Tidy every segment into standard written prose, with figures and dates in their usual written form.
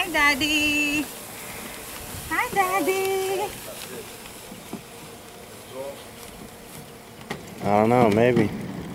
Hi, Daddy. Hi, Daddy. I don't know, maybe.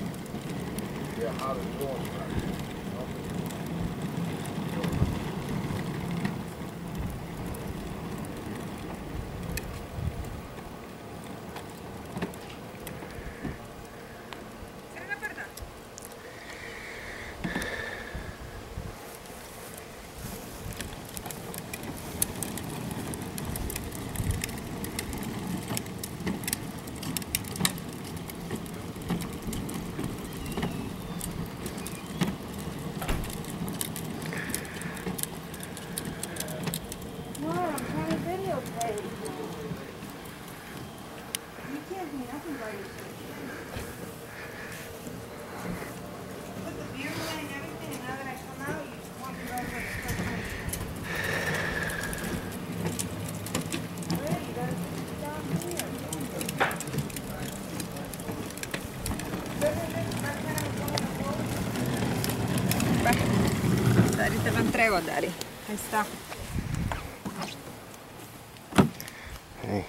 Daddy, te lo entrego, Daddy. Ahí está. Hey.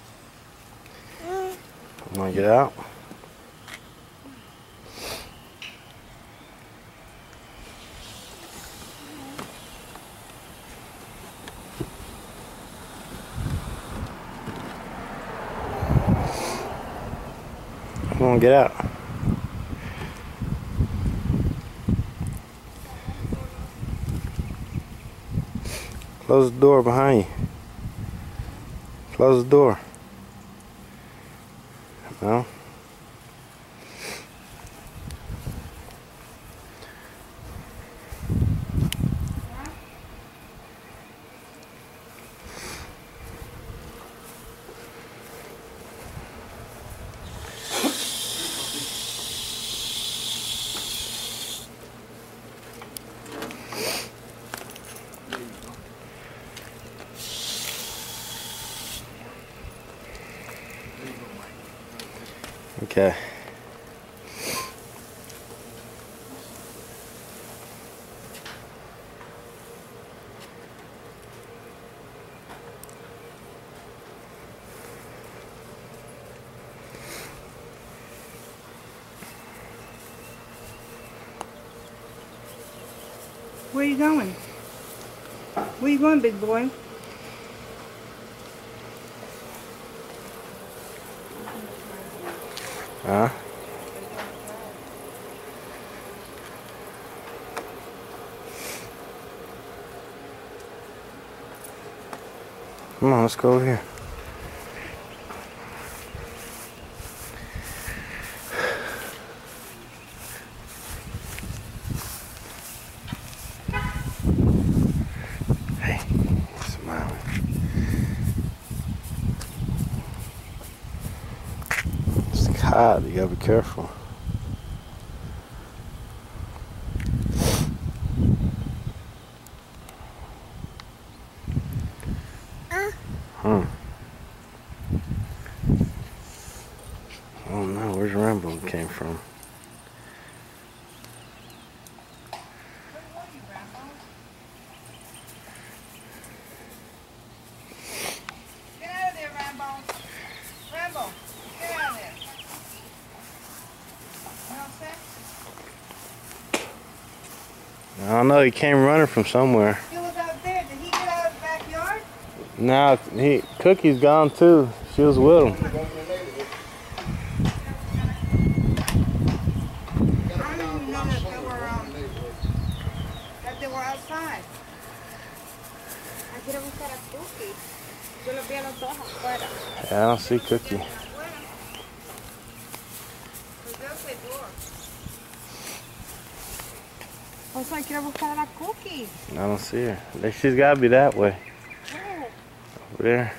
I'm gonna get out. Come on, get out. Close the door behind you. Close the door. No? Okay. Where are you going? Where are you going, big boy? Huh? Come on, let's go over here. Hey, smiling. It's hot, you gotta be careful. Hmm. Oh no, where's Rambo came from? Get out of there, Rambo. Rambo, get out of there. You know what I'm saying? I don't know, he came running from somewhere. He was out there. Did he get out of the backyard? Nah, Cookie's gone too. She was with him. I don't even know that they were outside. I quiero buscar a Cookie. Yo los vi a los dos afuera. Yeah, I don't see Cookie. Also, I quiero buscar a la Cookie. I don't see her. She's gotta be that way. Oh. Over there.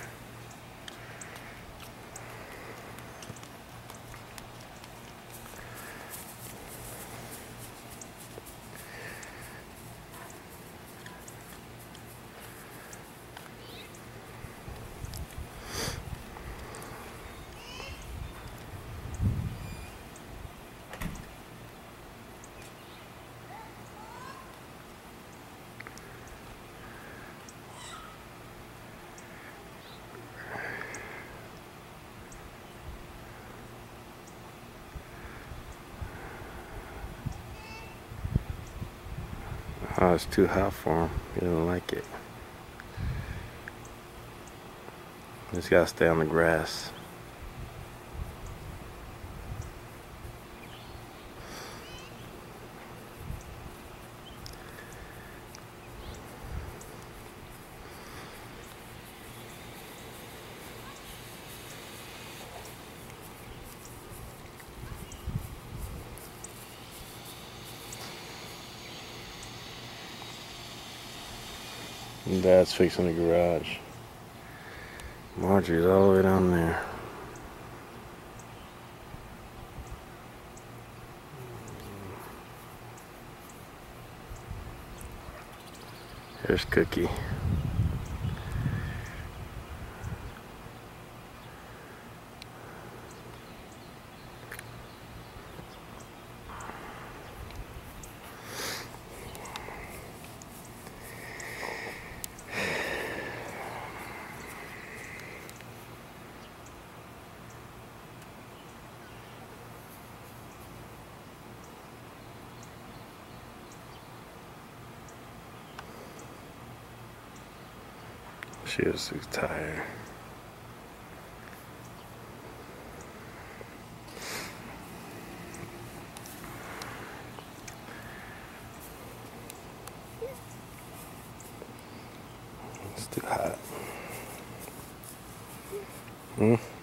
Oh, it's too hot for him. He doesn't like it. Just gotta stay on the grass. Dad's fixing the garage. Marjorie's all the way down there. Here's Cookie. She was too tired. It's too hot.